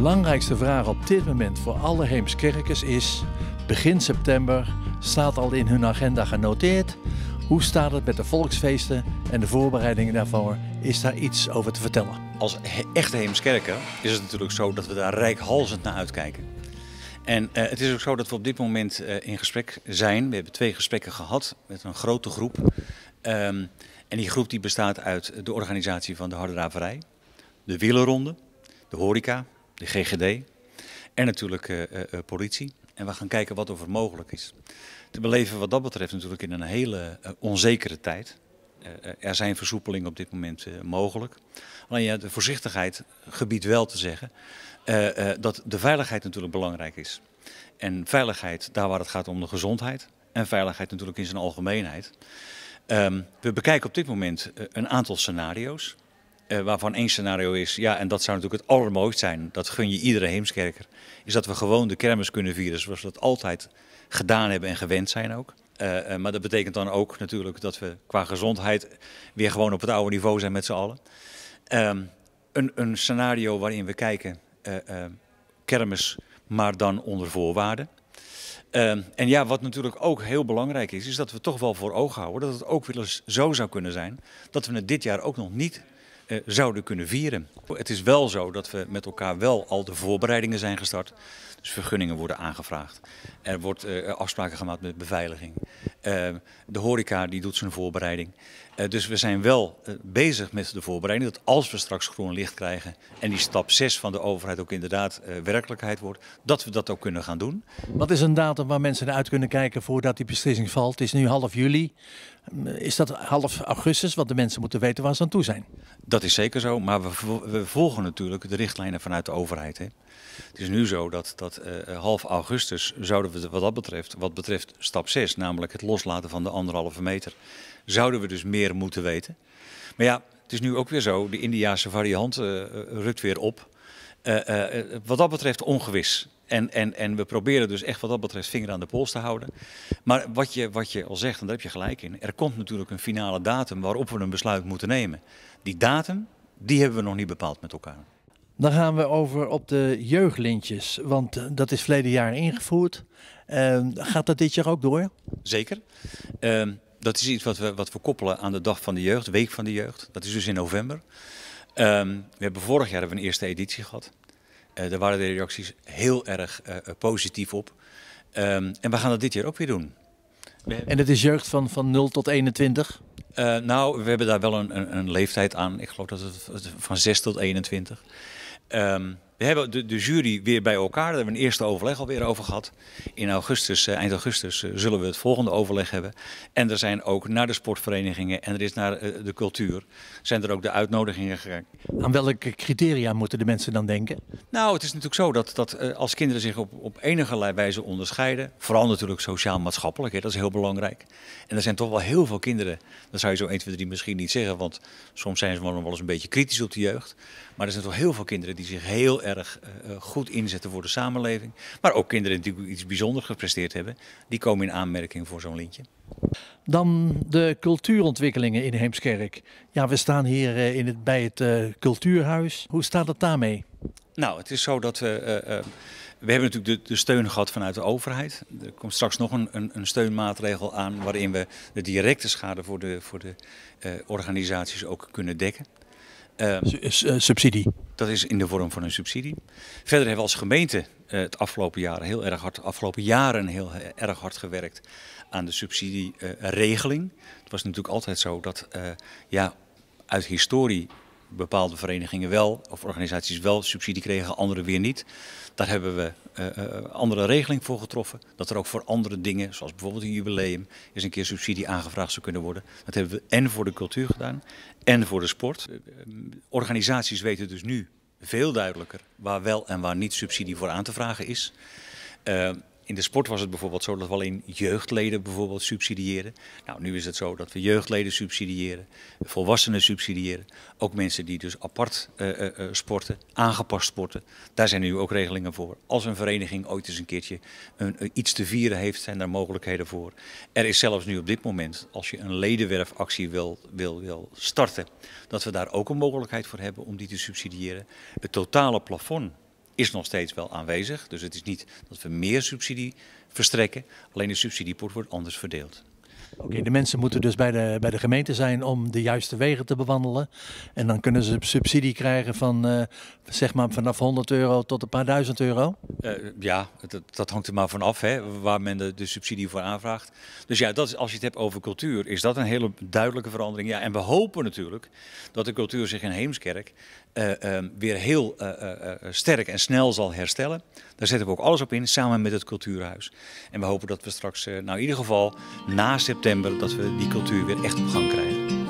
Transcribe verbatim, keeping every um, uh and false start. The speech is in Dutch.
belangrijkste vraag op dit moment voor alle Heemskerkers is, begin september staat al in hun agenda genoteerd. Hoe staat het met de volksfeesten en de voorbereidingen daarvoor? Is daar iets over te vertellen? Als echte Heemskerker is het natuurlijk zo dat we daar reikhalzend naar uitkijken. En uh, het is ook zo dat we op dit moment uh, in gesprek zijn. We hebben twee gesprekken gehad met een grote groep. Um, en die groep die bestaat uit de organisatie van de harde draverij, de wielerronde, de horeca, de G G D en natuurlijk uh, uh, politie. En we gaan kijken wat er mogelijk is. Te beleven wat dat betreft natuurlijk in een hele uh, onzekere tijd. Uh, er zijn versoepelingen op dit moment uh, mogelijk. Alleen ja, de voorzichtigheid gebiedt wel te zeggen uh, uh, dat de veiligheid natuurlijk belangrijk is. En veiligheid daar waar het gaat om de gezondheid en veiligheid natuurlijk in zijn algemeenheid. Um, we bekijken op dit moment uh, een aantal scenario's. Uh, waarvan één scenario is, ja, en dat zou natuurlijk het allermooist zijn, dat gun je iedere Heemskerker, is dat we gewoon de kermis kunnen vieren zoals we dat altijd gedaan hebben en gewend zijn ook. Uh, uh, maar dat betekent dan ook natuurlijk dat we qua gezondheid weer gewoon op het oude niveau zijn met z'n allen. Um, een, een scenario waarin we kijken, uh, uh, kermis, maar dan onder voorwaarden. Uh, en ja, wat natuurlijk ook heel belangrijk is, is dat we toch wel voor ogen houden dat het ook wel eens zo zou kunnen zijn dat we het dit jaar ook nog niet uh, zouden kunnen vieren. Het is wel zo dat we met elkaar wel al de voorbereidingen zijn gestart. Dus vergunningen worden aangevraagd. Er wordt uh, afspraken gemaakt met beveiliging. Uh, de horeca die doet zijn voorbereiding. Uh, dus we zijn wel uh, bezig met de voorbereiding. Dat als we straks groen licht krijgen en die stap zes van de overheid ook inderdaad uh, werkelijkheid wordt, dat we dat ook kunnen gaan doen. Wat is een datum waar mensen naar uit kunnen kijken voordat die beslissing valt? Het is nu half juli. Is dat half augustus? Want de mensen moeten weten waar ze aan toe zijn. Dat is zeker zo, maar we, we volgen natuurlijk de richtlijnen vanuit de overheid. Hè. Het is nu zo dat, dat uh, half augustus zouden we wat dat betreft, wat betreft stap zes, namelijk het loslaten van de anderhalve meter, zouden we dus meer moeten weten. Maar ja, het is nu ook weer zo, de Indiase variant uh, rukt weer op. Uh, uh, wat dat betreft ongewis. En, en, en we proberen dus echt wat dat betreft vinger aan de pols te houden. Maar wat je, wat je al zegt, en daar heb je gelijk in, er komt natuurlijk een finale datum waarop we een besluit moeten nemen. Die datum, die hebben we nog niet bepaald met elkaar. Dan gaan we over op de jeugdlintjes, want dat is verleden jaar ingevoerd. Uh, gaat dat dit jaar ook door? Zeker. Uh, dat is iets wat we, wat we koppelen aan de Dag van de Jeugd, Week van de Jeugd. Dat is dus in november. Uh, we hebben vorig jaar hebben we een eerste editie gehad. Uh, daar waren de reacties heel erg uh, positief op. Uh, en we gaan dat dit jaar ook weer doen. Hebben... En het is jeugd van, van nul tot eenentwintig? Uh, nou, we hebben daar wel een, een, een leeftijd aan. Ik geloof dat het van zes tot eenentwintig. Um, we hebben de, de jury weer bij elkaar. Daar hebben we een eerste overleg alweer over gehad. In augustus, uh, eind augustus uh, zullen we het volgende overleg hebben. En er zijn ook naar de sportverenigingen en er is naar uh, de cultuur, zijn er ook de uitnodigingen gegaan. Aan welke criteria moeten de mensen dan denken? Nou, het is natuurlijk zo dat, dat uh, als kinderen zich op, op enige wijze onderscheiden, vooral natuurlijk sociaal-maatschappelijk, hè, dat is heel belangrijk. En er zijn toch wel heel veel kinderen, dat zou je zo één, twee, drie misschien niet zeggen, want soms zijn ze wel eens een beetje kritisch op de jeugd. Maar er zijn toch heel veel kinderen die zich heel erg uh, goed inzetten voor de samenleving. Maar ook kinderen die iets bijzonders gepresteerd hebben, die komen in aanmerking voor zo'n lintje. Dan de cultuurontwikkelingen in Heemskerk. Ja, we staan hier uh, in het, bij het uh, cultuurhuis. Hoe staat het daarmee? Nou, het is zo dat we... Uh, uh, we hebben natuurlijk de, de steun gehad vanuit de overheid. Er komt straks nog een, een, een steunmaatregel aan waarin we de directe schade voor de, voor de uh, organisaties ook kunnen dekken. Uh, subsidie? Dat is in de vorm van een subsidie. Verder hebben we als gemeente uh, het afgelopen jaar heel erg hard, afgelopen jaren heel erg hard gewerkt aan de subsidieregeling. Uh, het was natuurlijk altijd zo dat uh, ja, uit historie bepaalde verenigingen wel, of organisaties wel subsidie kregen, andere weer niet. Daar hebben we uh, uh, andere regeling voor getroffen. Dat er ook voor andere dingen, zoals bijvoorbeeld een jubileum, eens een keer subsidie aangevraagd zou kunnen worden. Dat hebben we en voor de cultuur gedaan en voor de sport. Uh, organisaties weten dus nu veel duidelijker waar wel en waar niet subsidie voor aan te vragen is. Uh, In de sport was het bijvoorbeeld zo dat we alleen jeugdleden bijvoorbeeld subsidiëren. Nou, nu is het zo dat we jeugdleden subsidiëren, volwassenen subsidiëren. Ook mensen die dus apart uh, uh, sporten, aangepast sporten. Daar zijn nu ook regelingen voor. Als een vereniging ooit eens een keertje een, uh, iets te vieren heeft, zijn daar mogelijkheden voor. Er is zelfs nu op dit moment, als je een ledenwerfactie wil, wil, wil starten, dat we daar ook een mogelijkheid voor hebben om die te subsidiëren. Het totale plafond is nog steeds wel aanwezig. Dus het is niet dat we meer subsidie verstrekken. Alleen de subsidiepot wordt anders verdeeld. Oké, okay, de mensen moeten dus bij de, bij de gemeente zijn om de juiste wegen te bewandelen. En dan kunnen ze subsidie krijgen van uh, zeg maar vanaf honderd euro tot een paar duizend euro? Uh, ja, dat, dat hangt er maar vanaf hè, waar men de, de subsidie voor aanvraagt. Dus ja, dat is, als je het hebt over cultuur, is dat een hele duidelijke verandering. Ja, en we hopen natuurlijk dat de cultuur zich in Heemskerk uh, uh, weer heel uh, uh, sterk en snel zal herstellen. Daar zetten we ook alles op in, samen met het Cultuurhuis. En we hopen dat we straks, uh, nou in ieder geval na september, dat we die cultuur weer echt op gang krijgen.